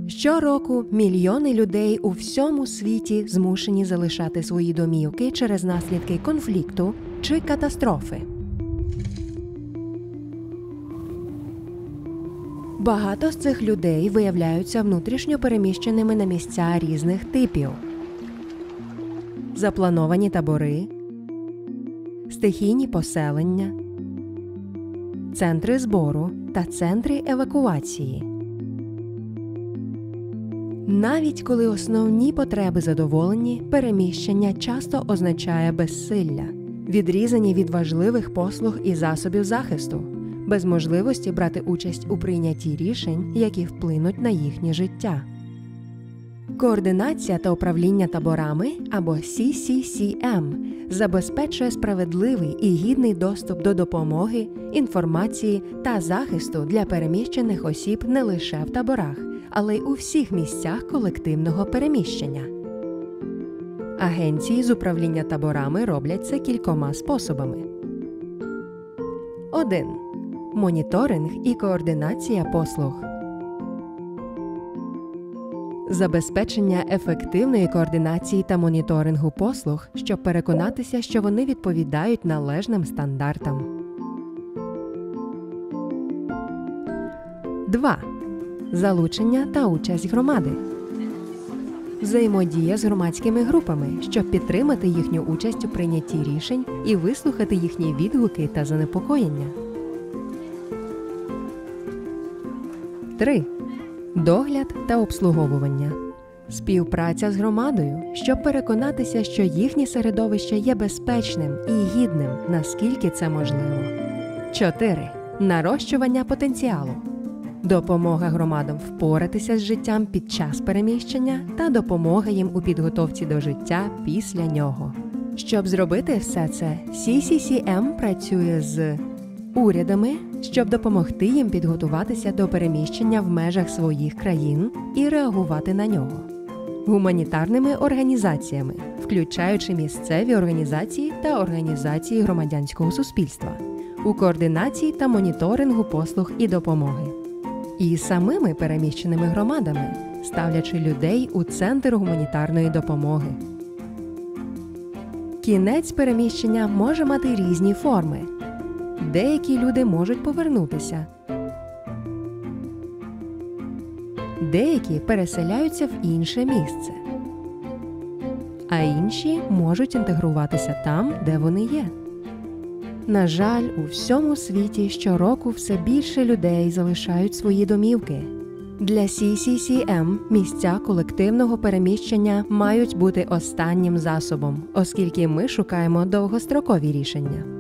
Щороку мільйони людей у всьому світі змушені залишати свої домівки через наслідки конфлікту чи катастрофи. Багато з цих людей виявляються внутрішньо переміщеними на місця різних типів. Заплановані табори, стихійні поселення, центри збору та центри евакуації. Навіть коли основні потреби задоволені, переміщення часто означає безсилля, відрізані від важливих послуг і засобів захисту, без можливості брати участь у прийнятті рішень, які вплинуть на їхнє життя. Координація та управління таборами, або CCCM, забезпечує справедливий і гідний доступ до допомоги, інформації та захисту для переміщених осіб не лише в таборах, але й у всіх місцях колективного переміщення. Агенції з управління таборами роблять це кількома способами. 1. Моніторинг і координація послуг. Забезпечення ефективної координації та моніторингу послуг, щоб переконатися, що вони відповідають належним стандартам. 2. Залучення та участь громади. Взаємодія з громадськими групами, щоб підтримати їхню участь у прийнятті рішень і вислухати їхні відгуки та занепокоєння. 3. Догляд та обслуговування. Співпраця з громадою, щоб переконатися, що їхнє середовище є безпечним і гідним, наскільки це можливо. 4. Нарощування потенціалу. Допомога громадам впоратися з життям під час переміщення та допомога їм у підготовці до життя після нього. Щоб зробити все це, CCCM працює з урядами, щоб допомогти їм підготуватися до переміщення в межах своїх країн і реагувати на нього. Гуманітарними організаціями, включаючи місцеві організації та організації громадянського суспільства, у координації та моніторингу послуг і допомоги. І самими переміщеними громадами, ставлячи людей у центр гуманітарної допомоги. Кінець переміщення може мати різні форми. Деякі люди можуть повернутися. Деякі переселяються в інше місце. А інші можуть інтегруватися там, де вони є. На жаль, у всьому світі щороку все більше людей залишають свої домівки. Для CCCM місця колективного переміщення мають бути останнім засобом, оскільки ми шукаємо довгострокові рішення.